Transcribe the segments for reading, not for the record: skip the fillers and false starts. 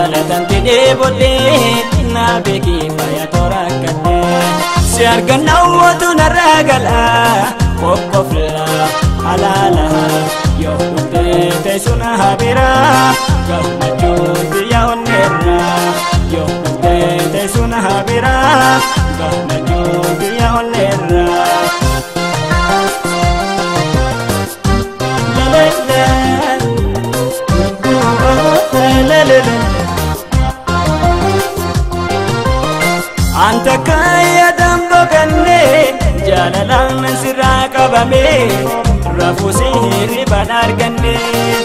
jaalatan tidee boodee na beeki faaya toora kannee si argan nawwatu narraa galaa qoqqofla halaala yoo dhuftee teessuna habira gammachuun biyya onneerra yoo dhuftee teessuna habira gammachuun biyya onneerra. Anta kaya dambo kanne jalalan sirra qabame rafusi riban arganne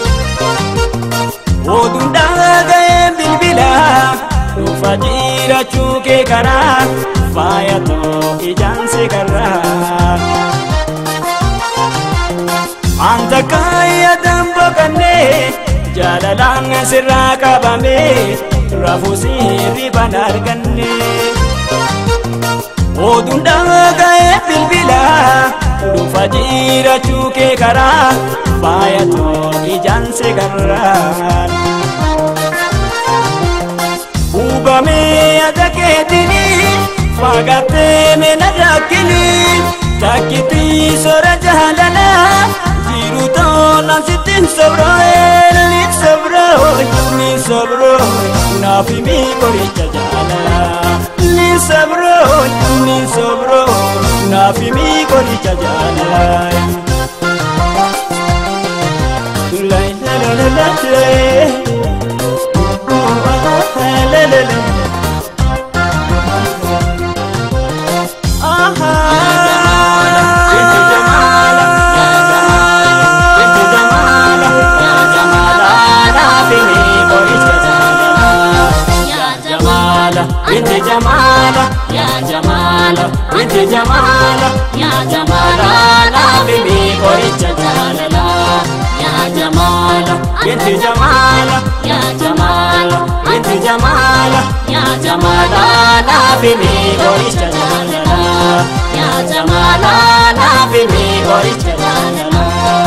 odun dhagaye bilbila dhufa jiraachuu kee karaa faayatoo ijaansi karraa. Anta kaya dambo kanne jalalan sirra qabame rafusi riban arganne odun dhagaye bilbila dhufa jiraachuu kee karaa faayatoo ijaansi karraa. Hubamee ija keetini fagaatee meena rakkini takkitii soora jaalala jiru toolaan sittiin sobroo ni sobroo naafi mi qoricha jaalala ni sobroo naafi mi qoricha jaalala. Binti Jamala, ya Jamala, binti Jamala, ya Jamala, nabi mi qoricha jaalala. Ya Jamala, binti Jamala, ya Jamala, binti Jamala, ya Jamala, nabi mi qoricha jaalala. Ya Jamala, nabi mi qoricha jaalala.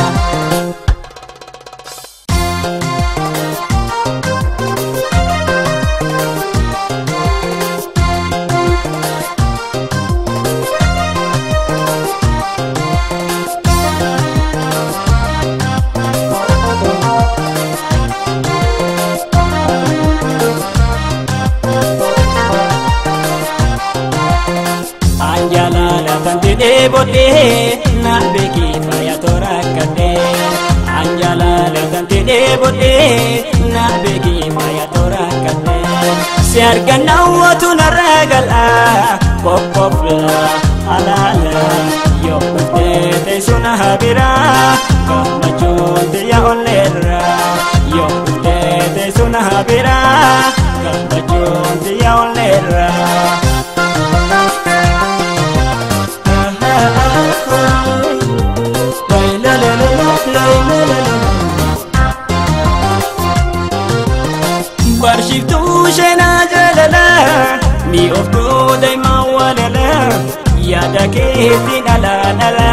Tidee boodee na beeki faaya toora kannee anjaalala tidee boodee na beeki faaya toora kannee si argan nawwatu narraa galaa qoqqofla halaala yoo dhuftee teessuna habira gammachuun biyya onneerra yoo dhuftee teessuna habira gammachuun biyya onneerra. Barshiftuu sheenaa jaalala ni oftuu daa'imaa walala yaada keetiin alaala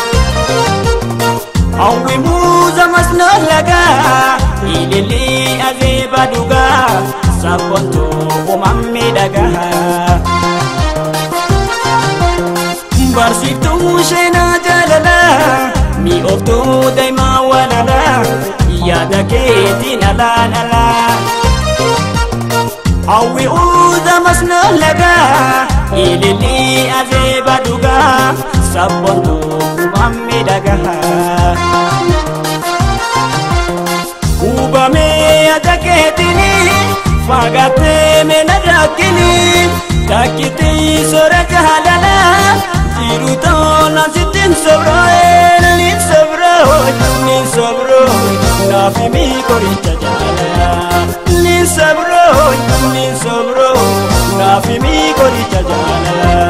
hawwi muuza masnoo lagaa ililii azeeba dhugaa sabboontuu uumamni dhagaa. Barshiftuu sheenaa jaalala ni oftuu daa'imaa walala yaada keetiin alaala hawwi uuza masnoo lagaa ililii azeeba dhugaa sabboontuu uumamni dhagaa. Hubamee ija keetini fagaatee meena rakkini takkitii soora jaalala jiru toolaan sittiin sobroo ni sobroo naafi mi qoricha jaalala ni sobroo naafi mi qoricha jaalala.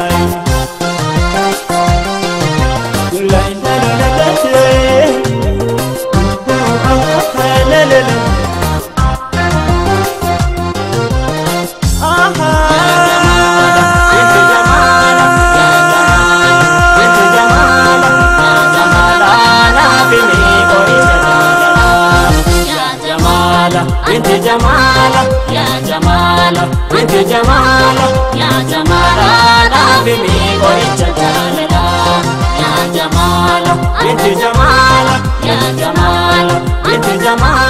binti Jamaala yaa Jamaala dhaabimi qoricha jaalala yaa Jamaala binti Jamaala yaa Jamaala binti Jamaala.